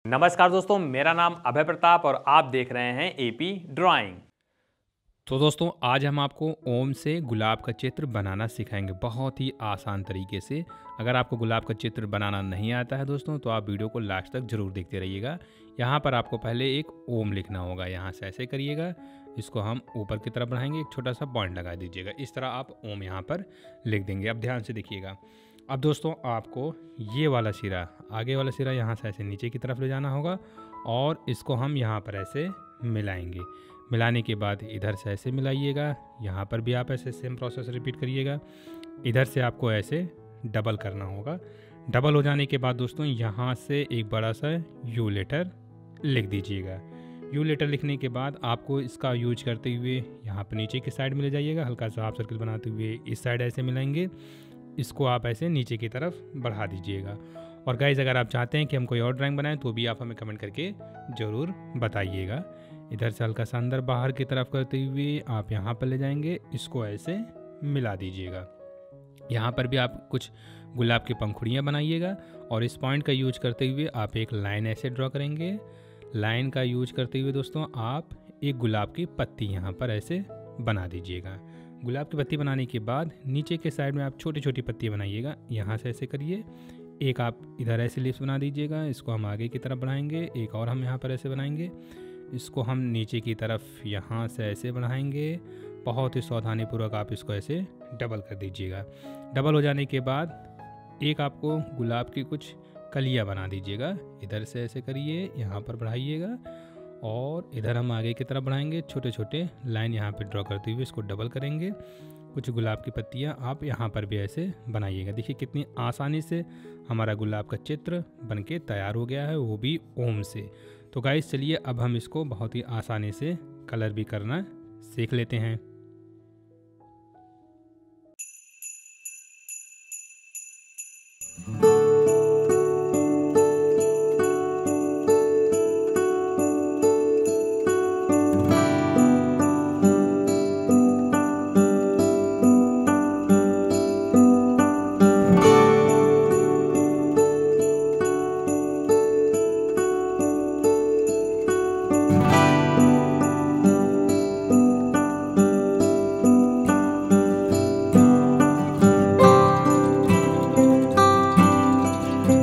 नमस्कार दोस्तों, मेरा नाम अभय प्रताप और आप देख रहे हैं एपी ड्राइंग। तो दोस्तों आज हम आपको ओम से गुलाब का चित्र बनाना सिखाएंगे बहुत ही आसान तरीके से। अगर आपको गुलाब का चित्र बनाना नहीं आता है दोस्तों तो आप वीडियो को लास्ट तक ज़रूर देखते रहिएगा। यहाँ पर आपको पहले एक ओम लिखना होगा, यहाँ से ऐसे करिएगा, इसको हम ऊपर की तरफ बढ़ाएंगे, एक छोटा सा पॉइंट लगा दीजिएगा। इस तरह आप ओम यहाँ पर लिख देंगे। अब ध्यान से देखिएगा। अब दोस्तों आपको ये वाला सिरा, आगे वाला सिरा यहाँ से ऐसे नीचे की तरफ ले जाना होगा और इसको हम यहाँ पर ऐसे मिलाएंगे। मिलाने के बाद इधर से ऐसे मिलाइएगा, यहाँ पर भी आप ऐसे सेम प्रोसेस रिपीट करिएगा। इधर से आपको ऐसे डबल करना होगा। डबल हो जाने के बाद दोस्तों यहाँ से एक बड़ा सा यू लेटर लिख दीजिएगा। यू लेटर लिखने के बाद आपको इसका यूज करते हुए यहाँ पर नीचे की साइड में ले जाइएगा, हल्का सा हाफ सर्कल बनाते हुए इस साइड ऐसे मिलाएंगे। इसको आप ऐसे नीचे की तरफ बढ़ा दीजिएगा। और गाइस अगर आप चाहते हैं कि हम कोई और ड्राइंग बनाएं तो भी आप हमें कमेंट करके ज़रूर बताइएगा। इधर से हल्का सा अंदर बाहर की तरफ करते हुए आप यहाँ पर ले जाएंगे, इसको ऐसे मिला दीजिएगा। यहाँ पर भी आप कुछ गुलाब की पंखुड़ियाँ बनाइएगा और इस पॉइंट का यूज करते हुए आप एक लाइन ऐसे ड्रॉ करेंगे। लाइन का यूज करते हुए दोस्तों आप एक गुलाब की पत्ती यहाँ पर ऐसे बना दीजिएगा। गुलाब की पत्ती बनाने के बाद नीचे के साइड में आप छोटी छोटी पत्ती बनाइएगा, यहाँ से ऐसे करिए। एक आप इधर ऐसे लीव्स बना दीजिएगा, इसको हम आगे की तरफ बढ़ाएंगे। एक और हम यहाँ पर ऐसे बनाएंगे, इसको हम नीचे की तरफ यहाँ से ऐसे बढ़ाएंगे। बहुत ही सावधानीपूर्वक आप इसको ऐसे डबल कर दीजिएगा। डबल हो जाने के बाद एक आपको गुलाब की कुछ कलियाँ बना दीजिएगा। इधर से ऐसे करिए, यहाँ पर बढ़ाइएगा और इधर हम आगे की तरफ बढ़ाएंगे। छोटे छोटे लाइन यहाँ पे ड्रॉ करते हुए इसको डबल करेंगे। कुछ गुलाब की पत्तियाँ आप यहाँ पर भी ऐसे बनाइएगा। देखिए कितनी आसानी से हमारा गुलाब का चित्र बनके तैयार हो गया है, वो भी ओम से। तो गाइस चलिए अब हम इसको बहुत ही आसानी से कलर भी करना सीख लेते हैं।